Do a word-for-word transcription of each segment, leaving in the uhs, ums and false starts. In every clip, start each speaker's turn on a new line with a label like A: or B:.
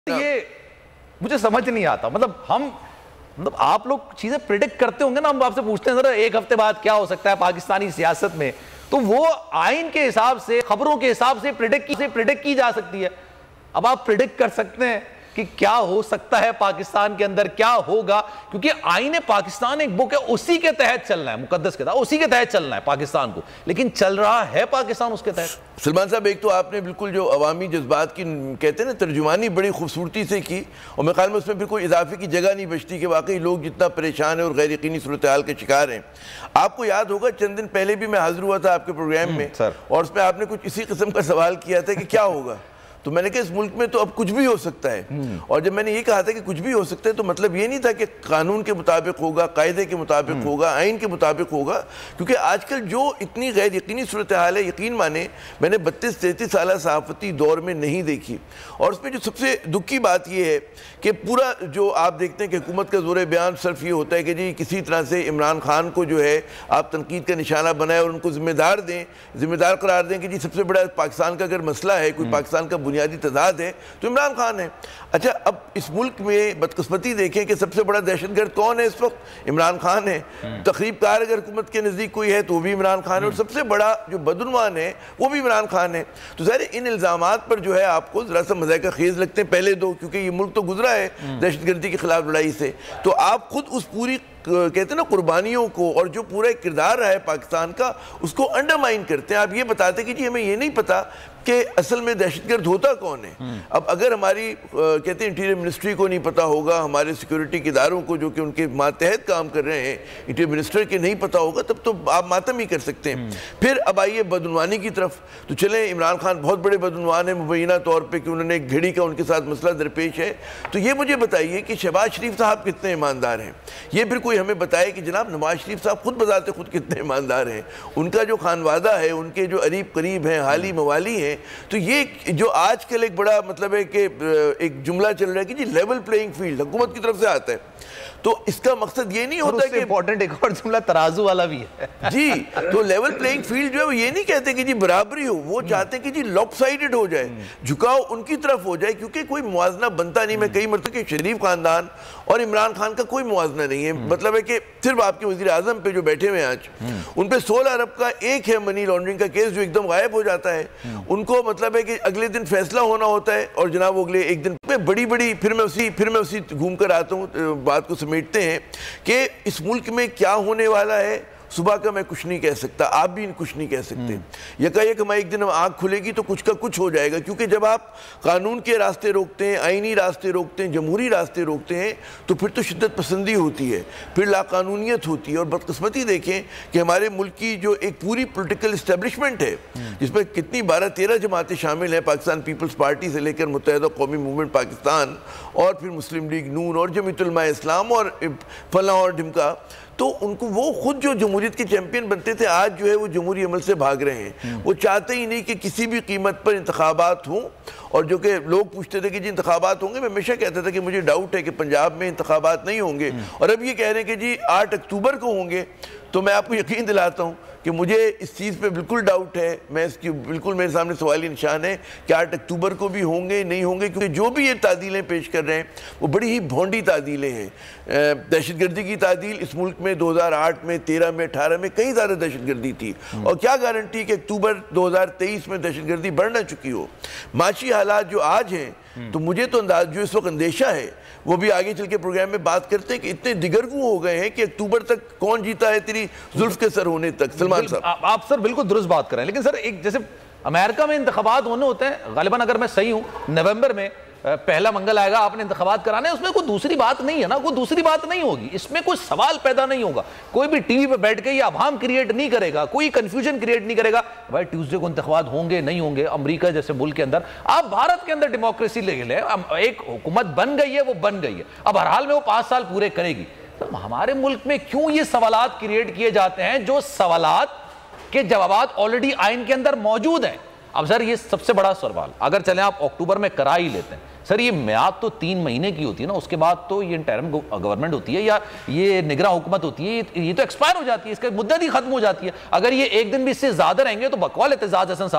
A: یہ مجھے سمجھ نہیں آتا. مطلب ہم مطلب آپ لوگ چیزیں پریڈکٹ کرتے ہوں گے نا, ہم آپ سے پوچھتے ہیں ذرا ایک ہفتے بعد کیا ہو سکتا ہے پاکستانی سیاست میں, تو وہ آئین کے حساب سے, خبروں کے حساب سے پریڈکٹ کی جا سکتی ہے. اب آپ پریڈکٹ کر سکتے ہیں کہ کیا ہو سکتا ہے پاکستان کے اندر, کیا ہوگا, کیونکہ آئین پاکستان ایک بک ہے, اسی کے تحت چلنا ہے, مقدس کتاب اسی کے تحت چلنا ہے پاکستان کو, لیکن چل رہا ہے پاکستان اس کے تحت.
B: سلمان صاحب, ایک تو آپ نے بالکل جو عوامی جذبات کی کہتے ہیں نا ترجمانی بڑی خوبصورتی سے کی, اور میں خیال میں اس میں پھر کوئی اضافے کی جگہ نہیں بچتی کہ واقعی لوگ جتنا پریشان ہیں اور غیر یقینی صورتحال کے شکار ہیں. آپ کو یاد ہوگا چند دن پہلے بھی میں حاضر ہوا تھا آپ کے پروگرام میں, اور اس میں آپ نے کچھ اسی قسم کا سوال کیا تھا کہ کیا ہوگا, تو میں نے کہا اس ملک میں تو اب کچھ بھی ہو سکتا ہے. اور جب میں نے یہ کہا تھا کہ کچھ بھی ہو سکتا ہے تو مطلب یہ نہیں تھا کہ قانون کے مطابق ہوگا, قاعدے کے مطابق ہوگا, آئین کے مطابق ہوگا, کیونکہ آج کل جو اتنی غیر یقینی صورتحال ہے, یقین مانے میں نے بتیس تینتیس سالہ صحافتی دور میں نہیں دیکھی. اور اس میں جو سب سے دکھ کی بات یہ ہے کہ پورا جو آپ دیکھتے ہیں کہ حکومت کا زور بیان صرف یہ ہوتا ہے کہ جی کسی طرح سے عمران خان کو جو ہے آپ تنقید کا نشانہ بنائیں اور ان کو ذمہ دار دیں, ذمہ دار قرار دیں کہ جی سب سے بڑا پاکستان کا اگر مسئلہ ہے, کوئی پاکستان کا بنیادی تضاد ہے تو عمران خان ہے. اچھا, اب اس ملک میں بدقسمتی دیکھیں کہ سب سے بڑا دہشت گرد کون ہے اس وقت؟ عمران خان ہے. تخریب کار اگر حکومت کے نزدیک کوئی ہے تو وہ بھی عمران خان ہے, اور سب سے بڑا جو بدعنوان ہے وہ بھی عمران خان ہے. تو ظاہر ان الزامات پر جو ہے آپ کو ذرا سا مذائقہ خیز لگتے ہیں پہلے دو, کیونکہ یہ ملک تو گزرا ہے دہشت گردی کے خلاف لڑائی سے, تو آپ خود اس پوری کہتے ہیں نا قربانیوں کو اور جو پورا ایک کردار رہا ہے پاکستان کا اس کو انڈرمائن کرتے ہیں. آپ یہ بتاتے کہ جی ہمیں یہ نہیں پتا کہ اصل میں دہشت گرد ہوتا کون ہے. اب اگر ہماری کہتے ہیں انٹیریئر منسٹری کو نہیں پتا ہوگا, ہمارے سیکیورٹی کے اداروں کو جو کہ ان کے ماتحت کام کر رہے ہیں انٹیریئر منسٹر کے نہیں پتا ہوگا, تب تو آپ ماتم ہی کر سکتے ہیں. پھر اب آئیے بدعنوانی کی طرف, تو چلیں عمران خان بہت بڑے بدعنوان ہیں مبینہ طور پہ کہ انہوں نے ایک گھڑی کا ان کے ساتھ مسئلہ درپیش ہے. تو یہ مجھے بتائیے کہ شہباز شریف صاحب کتنے ایماندار ہیں, یہ پھر کوئی ہمیں بتائے کہ جناب نواز شریف صاحب خود بذات خود کتنے ایماندار ہیں, ان کا جو خانوادہ ہے, ان کے جو قریب قریب ہیں, حالی موالی ہیں. تو یہ جو آج کل ایک بڑا مطلب ہے کہ ایک جملہ چل رہا ہے کہ جی لیول پلینگ فیلڈ حکومت کی طرف سے آتا ہے, تو اس کا مقصد یہ نہیں ہوتا کہ
A: امپورٹنٹ ایک اور جملہ ترازو والا بھی ہے
B: جی, تو لیول پلینگ فیلڈ جو ہے وہ یہ نہیں کہتے کہ جی برابری ہو, وہ چاہتے ہیں کہ جی لاپ سائیڈڈ ہو جائے, جھکاؤ ان کی طرف ہو جائے, کیونکہ کوئی موازنہ بنتا نہیں. میں کئی مرتبہ کہ شریف خاندان اور عمران خان کا کوئی موازنہ نہیں ہے. مطلب ہے کہ صرف آپ کے وزیر اعظم پہ جو بیٹھے ہوئے ہیں آج, ان پہ سولہ ارب کا ایک ہے منی لانڈرنگ کا کیس جو ایک دم غائب ہو جاتا ہے. ان کو مطلب ہے کہ اگلے دن فیصلہ ہونا ہوتا ہے اور جناب وہ اگلے ایک دن میں بڑی بڑی پھر میں اسی پھر میں اسی گھوم کر آتا ہوں, بات کو سمیٹتے ہیں کہ اس ملک میں کیا ہونے والا ہے صبح کا میں کچھ نہیں کہہ سکتا, آپ بھی کچھ نہیں کہہ سکتے. یکا یک ہمیں ایک دن آنکھ کھلے گی تو کچھ کا کچھ ہو جائے گا, کیونکہ جب آپ قانون کے راستے روکتے ہیں, آئینی راستے روکتے ہیں, جمہوری راستے روکتے ہیں, تو پھر تو شدت پسندی ہوتی ہے, پھر لاقانونیت ہوتی ہے. اور بدقسمتی دیکھیں کہ ہمارے ملک کی جو ایک پوری پولیٹیکل اسٹیبلشمنٹ ہے جس میں کتنی بارہ تیرہ جماعتیں شامل ہیں, پاکستان پیپلز پارٹی سے لے کر متحدہ قومی موومنٹ پاکستان اور پھر مسلم لیگ نون اور جمعیت علماء اسلام اور فلاں اور ڈھمکا, تو ان کو وہ خود جو جمہوریت کے چیمپئن بنتے تھے آج جو ہے وہ جمہوری عمل سے بھاگ رہے ہیں. وہ چاہتے ہی نہیں کہ کسی بھی قیمت پر انتخابات ہوں, اور جو کہ لوگ پوچھتے تھے کہ جی انتخابات ہوں گے, میں ہمیشہ کہتا تھا کہ مجھے ڈاؤٹ ہے کہ پنجاب میں انتخابات نہیں ہوں گے, اور اب یہ کہہ رہے ہیں کہ جی آٹھ اکتوبر کو ہوں گے. تو میں آپ کو یقین دلاتا ہوں کہ مجھے اس چیز پہ بالکل ڈاؤٹ ہے, میں اس کی بالکل میرے سامنے سوالی نشان ہے کہ آٹھ اکتوبر کو بھی ہوں گے نہیں ہوں گے, کیونکہ جو بھی یہ تعدیلیں پیش کر رہے ہیں وہ بڑی ہی بھونڈی تعدیلیں ہیں. دہشت گردی کی تعدیل اس ملک میں دو ہزار آٹھ میں, تیرہ میں, اٹھارہ میں کئی زیادہ دہشت گردی تھی, اور کیا گارنٹی کہ اکتوبر دو ہزار تیئیس میں دہشت گردی بڑھ نہ چکی ہو. معاشی حالات جو آج ہیں, تو مجھے تو انداز جو اس وقت اندیشہ ہے, وہ بھی آگے چل کے پروگرام میں بات کرتے ہیں کہ اتنے دگرگوں ہو گئے ہیں کہ اکتوبر تک کون جیتا ہے تیری زلف کے سر ہونے تک. سلمان صاحب
A: آپ سر بالکل درست بات کر رہے ہیں, لیکن سر ایک جیسے امریکہ میں انتخابات ہونے ہوتے ہیں غالباً, اگر میں صحیح ہوں نومبر میں پہلا منگل آئے گا, آپ نے انتخابات کرانے, اس میں کوئی دوسری بات نہیں ہے نا, کوئی دوسری بات نہیں ہوگی, اس میں کوئی سوال پیدا نہیں ہوگا, کوئی بھی ٹی وی پہ بیٹھ کے یہ ابہام کریٹ نہیں کرے گا, کوئی کنفیوژن کریٹ نہیں کرے گا بھائی ٹیوزڈے کو انتخابات ہوں گے نہیں ہوں گے. امریکہ جیسے ملک کے اندر, آپ بھارت کے اندر ڈیموکریسی لے لیں, ایک حکومت بن گئی ہے, وہ بن گئی ہے, اب ہر حال میں وہ پانچ سال پورے کرے گی. ہمارے ملک میں کیوں یہ سوالات کریٹ کیے جاتے ہیں جو سوالات کے جوابات آلریڈی آئین کے اندر موجود ہیں؟ اب سر یہ سب سے بڑا سوال, اگر چلیں آپ اکتوبر میں کرا ہی لیتے ہیں, سر یہ میعاد تو تین مہینے کی ہوتی ہے نا, اس کے بعد تو یہ انٹرم گورنمنٹ ہوتی ہے یا یہ نگراں حکومت ہوتی ہے, یہ تو ایکسپائر ہو جاتی ہے, اس کا مدت ہی ختم ہو جاتی ہے. اگر یہ ایک دن بھی اس سے زیادہ رہیں گے تو بقول اعتزاز حسن صاحب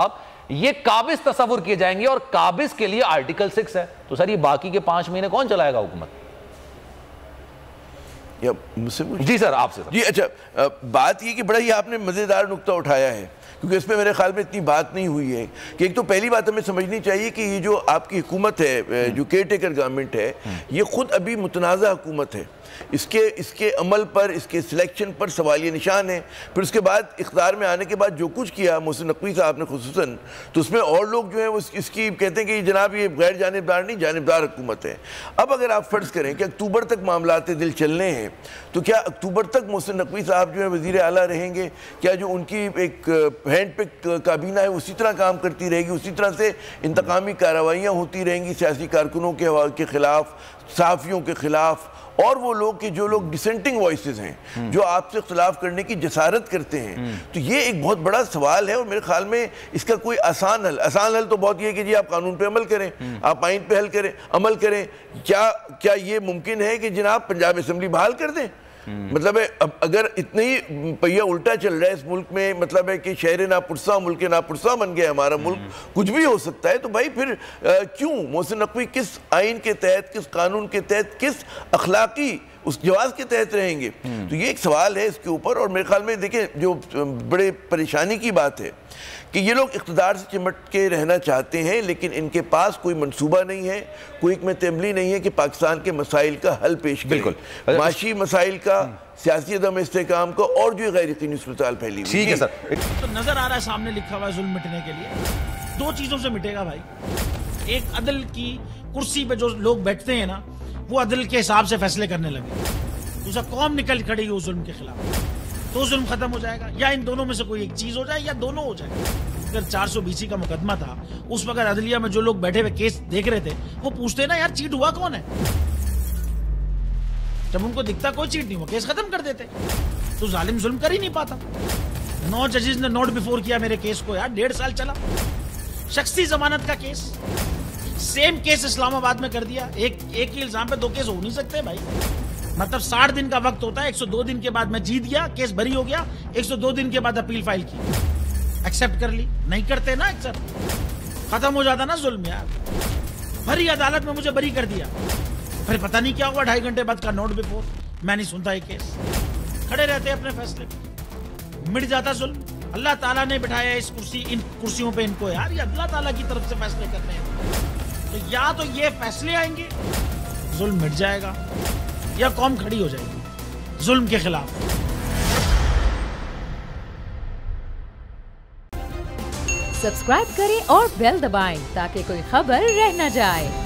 A: یہ قابض تصور کیے جائیں گے اور قابض کے لیے آرٹیکل سکس ہے. تو سر یہ باقی کے پانچ مہینے کون چلائے گا حکومت؟ جی سر آپ سے.
B: جی اچھا بات یہ کہ بڑا ہی آپ نے مزیدار نقطہ اٹھایا ہے کیونکہ اس پہ میرے خیال میں اتنی بات نہیں ہوئی ہے کہ ایک تو پہلی بات ہمیں سمجھنی چاہیے کہ یہ جو آپ کی حکومت ہے جو کیئر ٹیکر گورنمنٹ ہے یہ خود ابھی متنازع حکومت ہے. اس کے اس کے عمل پر اس کے سلیکشن پر سوالیہ نشان ہے. پھر اس کے بعد اقتدار میں آنے کے بعد جو کچھ کیا محسن نقوی صاحب نے خصوصاً تو اس میں اور لوگ جو ہیں وہ اس کی کہتے ہیں کہ جناب یہ غیر جانبدار نہیں جانبدار حکومت ہے. اب اگر آپ فرض کریں کہ اکتوبر تک معاملات دل چلنے ہیں تو کیا اکتوبر تک محسن نقوی صاحب جو ہے وزیر اعلیٰ رہیں گے؟ کیا جو ان کی ایک ہینڈ پک کابینہ ہے اسی طرح کام کرتی رہے گی؟ اسی طرح سے انتقامی کارروائیاں ہوتی رہیں گی سیاسی کارکنوں کے خلاف صحافیوں کے خلاف اور وہ لوگ کہ جو لوگ ڈسنٹنگ وائسز ہیں جو آپ سے اختلاف کرنے کی جسارت کرتے ہیں؟ تو یہ ایک بہت بڑا سوال ہے اور میرے خیال میں اس کا کوئی آسان حل آسان حل تو بہت یہ ہے کہ جی آپ قانون پہ عمل کریں آپ آئین پہ حل کریں عمل کریں. کیا کیا یہ ممکن ہے کہ جناب پنجاب اسمبلی بحال کر دیں؟ مطلب ہے اگر اتنا ہی پہیہ الٹا چل رہا ہے اس ملک میں مطلب ہے کہ شہر ناپرساں ملک ناپرساں بن گیا ہمارا ملک کچھ بھی ہو سکتا ہے تو بھائی پھر کیوں محسن نقوی کس آئین کے تحت کس قانون کے تحت کس اخلاقی اس جواز کے تحت رہیں گے؟ تو یہ ایک سوال ہے اس کے اوپر. اور میرے خیال میں دیکھیں جو بڑے پریشانی کی بات ہے کہ یہ لوگ اقتدار سے چمٹ کے رہنا چاہتے ہیں لیکن ان کے پاس کوئی منصوبہ نہیں ہے کوئی حکمت عملی نہیں ہے کہ پاکستان کے مسائل کا حل پیش کریں. بالکل معاشی مسائل کا سیاسی عدم استحکام کا اور جو غیر یقینی صورتحال پھیلی ہوئی.
A: ٹھیک ہے سر.
C: تو نظر آ رہا ہے سامنے لکھا ہوا ہے ظلم مٹنے کے لیے دو چیزوں سے مٹے گا بھائی. ایک عدل کی کرسی پہ جو لوگ بیٹھتے ہیں نا وہ عدل کے حساب سے فیصلے کرنے لگے. دوسرا قوم نکل کھڑی ہے اس ظلم کے خلاف تو ظلم ختم ہو جائے گا یا ان دونوں میں سے کوئی ایک چیز ہو جائے یا دونوں ہو جائے. اگر چار سو بیسی کا مقدمہ تھا اس وقت عدلیہ میں جو لوگ بیٹھے ہوئے کیس دیکھ رہے تھے وہ پوچھتے نا یار چیٹ ہوا کون ہے؟ جب ان کو دکھتا کوئی چیٹ نہیں ہوا کیس ختم کر دیتے. تو ظالم ظلم کر ہی نہیں پاتا. نو ججز نے نوٹ بیفور کیا میرے کیس کو یار ڈیڑھ سال چلا. شخصی ضمانت کا کیس سیم کیس اسلام آباد میں کر دیا. ایک ایک ہی الزام پہ دو کیس ہو نہیں سکتے بھائی. مطلب ساٹھ دن کا وقت ہوتا ہے ایک سو دو دن کے بعد میں جیت گیا کیس بری ہو گیا ایک سو دو دن کے بعد اپیل فائل کی ایکسپٹ کر لی. نہیں کرتے نا ایکسپٹ ختم ہو جاتا نا ظلم یار. بھری عدالت میں مجھے بری کر دیا پھر پتہ نہیں کیا ہوا ڈھائی گھنٹے بعد کا نوٹ بیفور میں نہیں سنتا یہ کیس. کھڑے رہتے اپنے فیصلے مٹ جاتا ظلم. اللہ تعالیٰ نے بٹھایا اس کرسی ان کرسیوں پہ ان کو یار یہ اللہ تعالیٰ کی طرف سے فیصلے کرنے ہیں. تو یا تو یہ فیصلے آئیں گے ظلم مٹ جائے گا یا قوم کھڑی ہو جائے گی ظلم کے خلاف.
D: سبسکرائب کریں اور بیل دبائیں تاکہ کوئی خبر رہ نہ جائے.